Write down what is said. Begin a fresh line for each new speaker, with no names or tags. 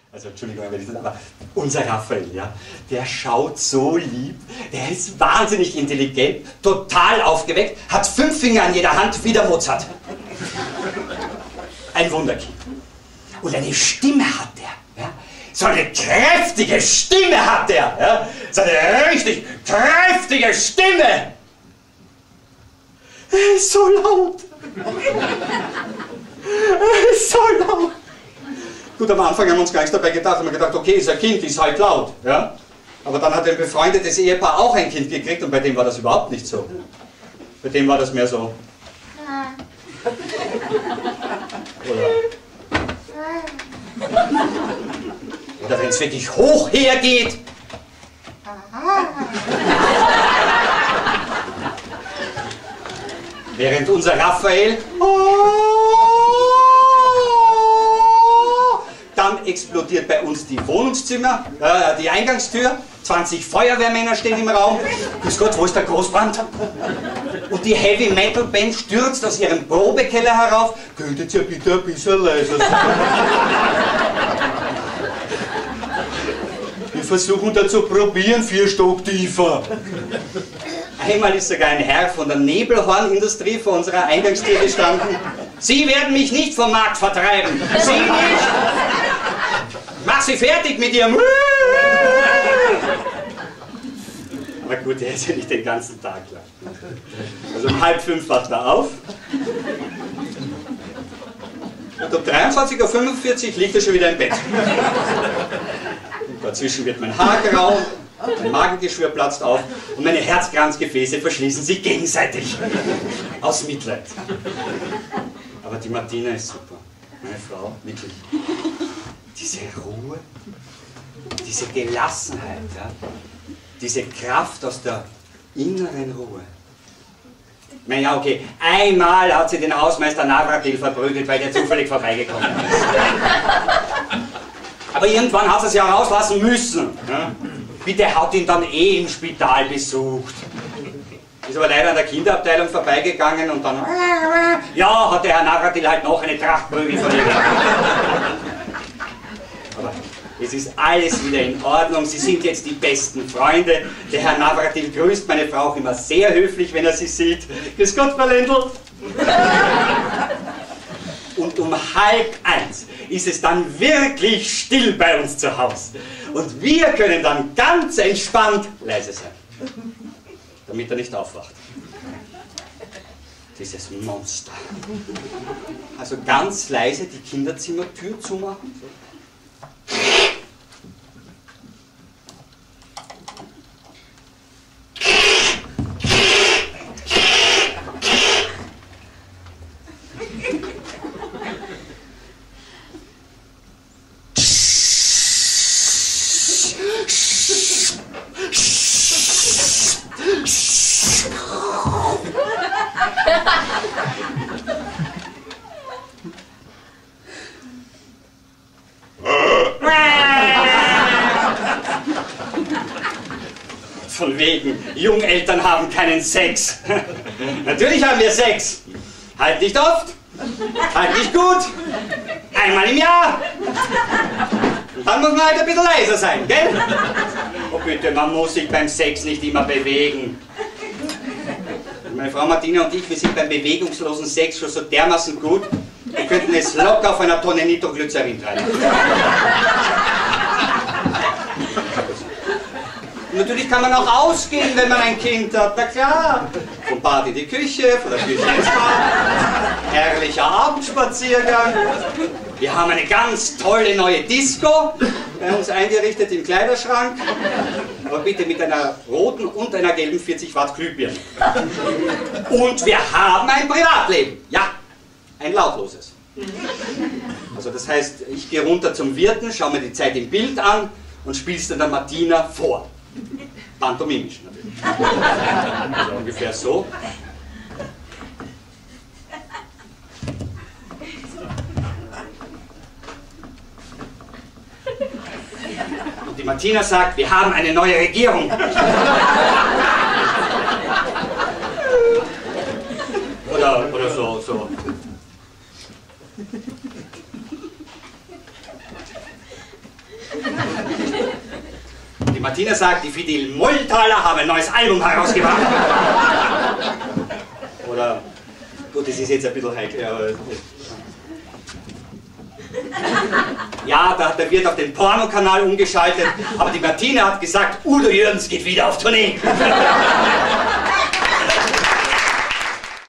Also Entschuldigung, wenn ich das, aber unser Raphael, ja, der schaut so lieb, der ist wahnsinnig intelligent, total aufgeweckt, hat 5 Finger an jeder Hand, wie der Mozart. Ein Wunderkind. Und eine Stimme hat der, ja, so eine kräftige Stimme hat der, ja, so eine richtig kräftige Stimme. Er ist so laut. Er ist so laut. Gut, am Anfang haben wir uns gar nichts dabei gedacht, haben wir gedacht, okay, ist ein Kind, ist halt laut, ja. Aber dann hat ein befreundetes Ehepaar auch ein Kind gekriegt und bei dem war das überhaupt nicht so. Bei dem war das mehr so. Oder wenn es wirklich hoch hergeht. Während unser Raphael dann explodiert bei uns die Wohnungszimmer, die Eingangstür, 20 Feuerwehrmänner stehen im Raum. Grüß Gott, wo ist der Großbrand? Und die Heavy Metal Band stürzt aus ihrem Probekeller herauf. Könntet ihr bitte ein bisschen leiser sein? Wir versuchen da zu probieren, 4 Stock tiefer. Einmal ist sogar ein Herr von der Nebelhornindustrie vor unserer Eingangstür gestanden. Sie werden mich nicht vom Markt vertreiben. Sie nicht. Mach sie fertig mit ihrem. Aber gut, der ist ja nicht den ganzen Tag lang. Also um 4:30 wacht er auf. Und um 23:45 Uhr liegt er schon wieder im Bett. Und dazwischen wird mein Haar grau, mein Magengeschwür platzt auf und meine Herzkranzgefäße verschließen sich gegenseitig. Aus Mitleid. Aber die Martina ist super. Meine Frau, wirklich. Diese Ruhe, diese Gelassenheit, ja? Diese Kraft aus der inneren Ruhe. Naja, okay, einmal hat sie den Hausmeister Navratil verprügelt, weil der zufällig vorbeigekommen ist. Aber irgendwann hat sie es ja rauslassen müssen. Ja? Bitte hat ihn dann im Spital besucht. Ist aber leider an der Kinderabteilung vorbeigegangen und dann, ja, hat der Herr Navratil halt noch eine Trachtprügel von ihr gehabt. Aber es ist alles wieder in Ordnung, sie sind jetzt die besten Freunde. Der Herr Navratil grüßt meine Frau auch immer sehr höflich, wenn er sie sieht. Grüß Gott, Frau Lendl. Und um 12:30 ist es dann wirklich still bei uns zu Hause. Und wir können dann ganz entspannt leise sein, damit er nicht aufwacht. Dieses Monster. Also ganz leise die Kinderzimmertür zumachen. Von wegen, Jungeltern haben keinen Sex. Natürlich haben wir Sex. Halt nicht oft, halt nicht gut, einmal im Jahr. Und dann muss man halt ein bisschen leiser sein, gell? Oh bitte, man muss sich beim Sex nicht immer bewegen. Meine Frau Martina und ich, wir sind beim bewegungslosen Sex schon so dermaßen gut, wir könnten es locker auf einer Tonne Nitroglycerin treiben. Natürlich kann man auch ausgehen, wenn man ein Kind hat, na klar. Vom Bad in die Küche, von der Küche ins Bad. Herrlicher Abendspaziergang. Wir haben eine ganz tolle neue Disco bei uns eingerichtet im Kleiderschrank. Aber bitte mit einer roten und einer gelben 40 Watt Glühbirne. Und wir haben ein Privatleben. Ja, ein lautloses. Also das heißt, ich gehe runter zum Wirten, schaue mir die Zeit im Bild an und spiele es dann der Martina vor. Pantomimisch natürlich. Also ungefähr so. Und die Martina sagt, wir haben eine neue Regierung. Oder so. Die Martina sagt, die Fidel Molltaler haben ein neues Album herausgebracht. Oder, gut, das ist jetzt ein bisschen heikel, aber... Ja, da hat der Wirt auf den Pornokanal umgeschaltet, aber die Martina hat gesagt, Udo Jürgens geht wieder auf Tournee.